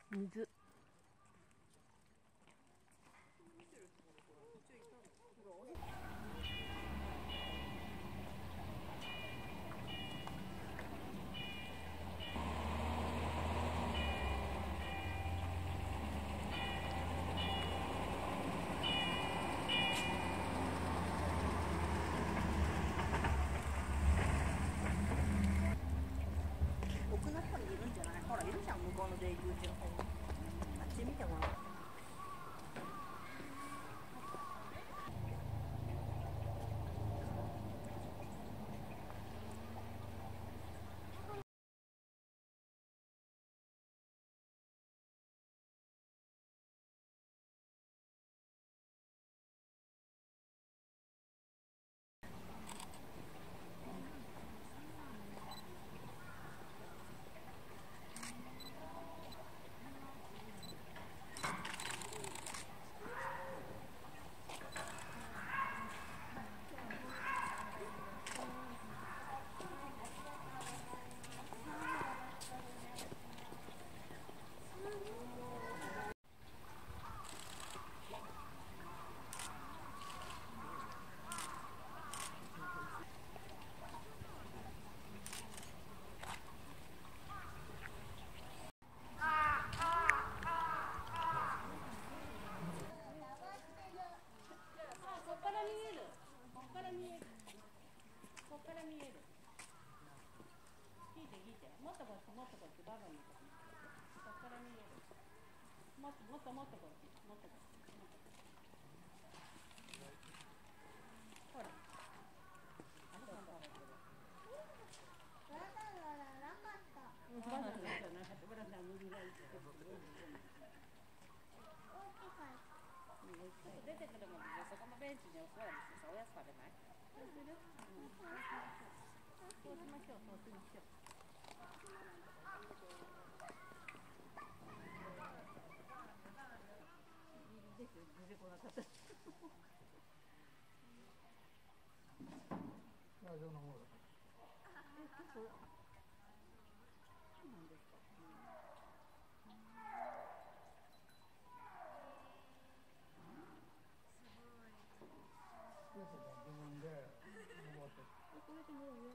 水。 奥の方にいるんじゃない？ほらいるじゃん、向こうの出入り口の方に。あっち見てもらおう。出てくるまでそこのベンチにお座りしてさ、おやつ食べない？そうする？そうしましょう、そうしましょう。出てこなかった。 大丈夫なものだ。 そうなんですか。 自分で登って。 これでもう上。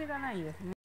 癖がないですね。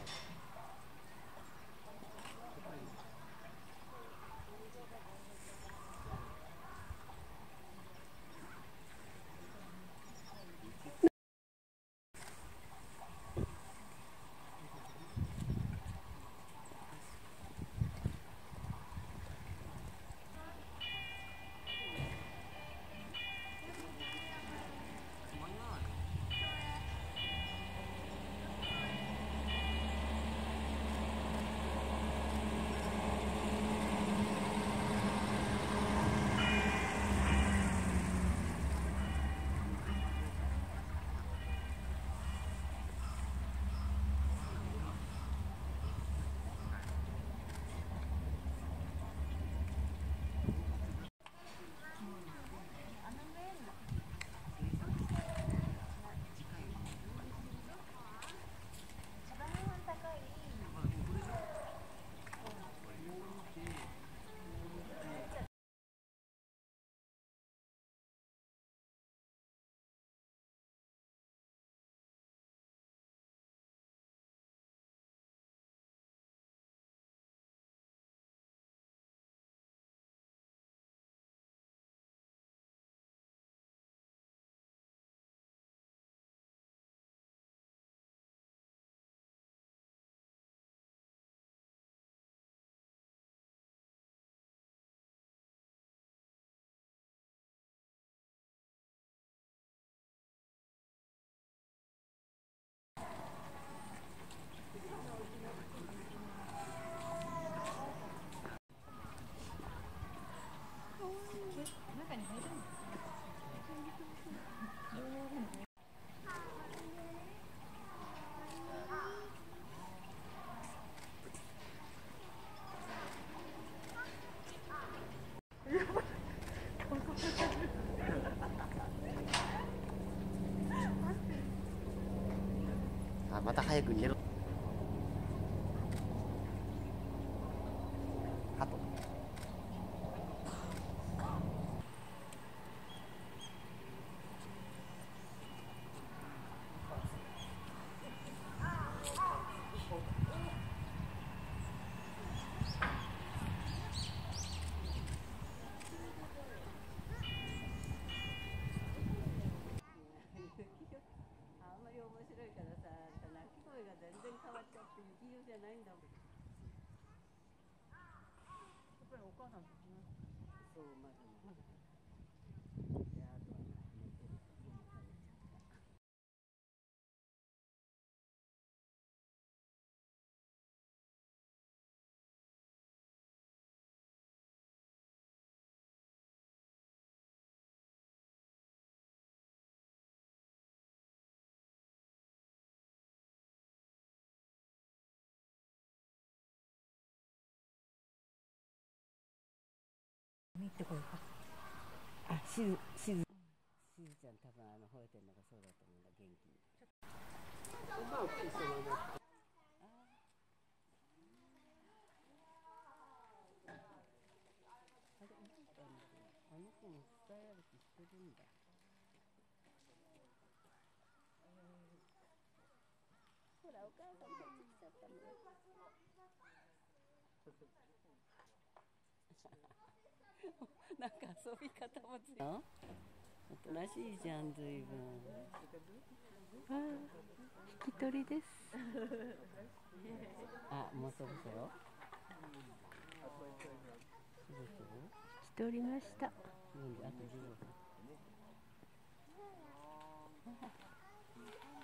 あ、また早く逃げろ。ハト。 あんまり面白いからさ、鳴き声が全然変わっちゃって日常じゃないんだもん。やっぱりお母さんと話す。そう、まずね。で、あとは寝てるともう食べちゃった。見てこようか。あ、しずちゃん多分吠えてるのがそうだと思うんだ、元気に。あの子も伝え歩きしてるんだ。ほら、お母さん帰ってきちゃったもん。なんか遊び方もつよ。おとなしいじゃん、ずいぶん。引き取りです。あ、もうそろそろ。そろそろ。引き取りました。あと15分。